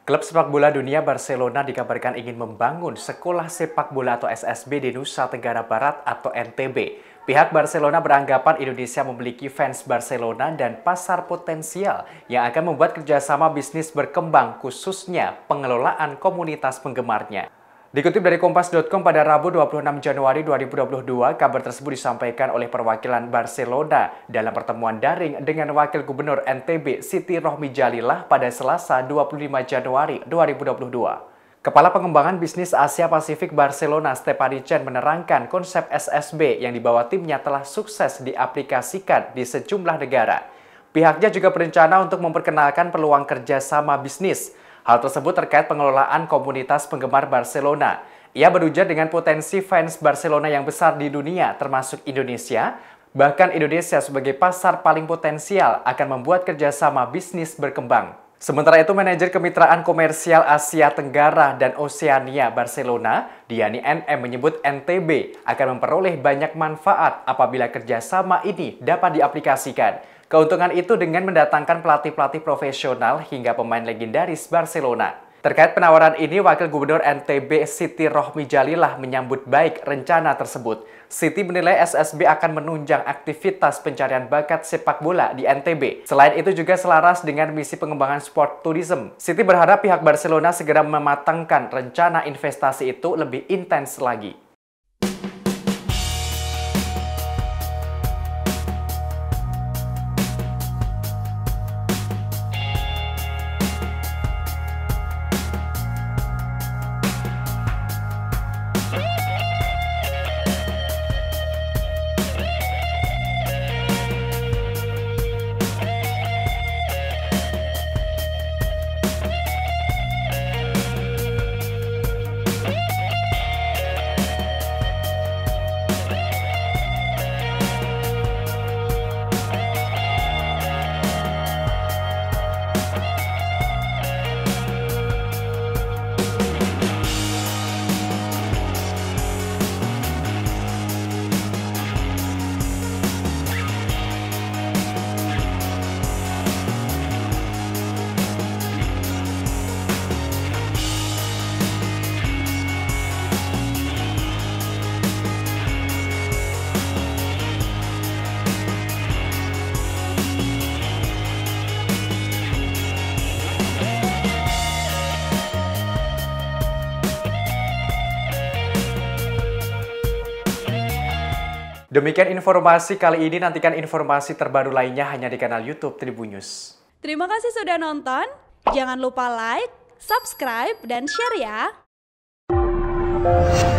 Klub sepak bola dunia Barcelona dikabarkan ingin membangun sekolah sepak bola atau SSB di Nusa Tenggara Barat atau NTB. Pihak Barcelona beranggapan Indonesia memiliki fans Barcelona dan pasar potensial yang akan membuat kerjasama bisnis berkembang, khususnya pengelolaan komunitas penggemarnya. Dikutip dari Kompas.com pada Rabu 26 Januari 2022, kabar tersebut disampaikan oleh perwakilan Barcelona dalam pertemuan daring dengan Wakil Gubernur NTB Siti Rohmijalilah pada Selasa 25 Januari 2022. Kepala Pengembangan Bisnis Asia Pasifik Barcelona, Stefani Chen, menerangkan konsep SSB yang dibawa timnya telah sukses diaplikasikan di sejumlah negara. Pihaknya juga berencana untuk memperkenalkan peluang kerjasama bisnis. Hal tersebut terkait pengelolaan komunitas penggemar Barcelona. Ia berujar dengan potensi fans Barcelona yang besar di dunia, termasuk Indonesia. Bahkan Indonesia sebagai pasar paling potensial akan membuat kerjasama bisnis berkembang. Sementara itu, manajer kemitraan komersial Asia Tenggara dan Oseania Barcelona, Diani NM, menyebut NTB akan memperoleh banyak manfaat apabila kerjasama ini dapat diaplikasikan. Keuntungan itu dengan mendatangkan pelatih-pelatih profesional hingga pemain legendaris Barcelona. Terkait penawaran ini, Wakil Gubernur NTB Siti Rohmijalilah menyambut baik rencana tersebut. Siti menilai SSB akan menunjang aktivitas pencarian bakat sepak bola di NTB. Selain itu juga selaras dengan misi pengembangan sport tourism. Siti berharap pihak Barcelona segera mematangkan rencana investasi itu lebih intens lagi. Demikian informasi kali ini, nantikan informasi terbaru lainnya hanya di kanal YouTube Tribunnews. Terima kasih sudah nonton, jangan lupa like, subscribe, dan share ya!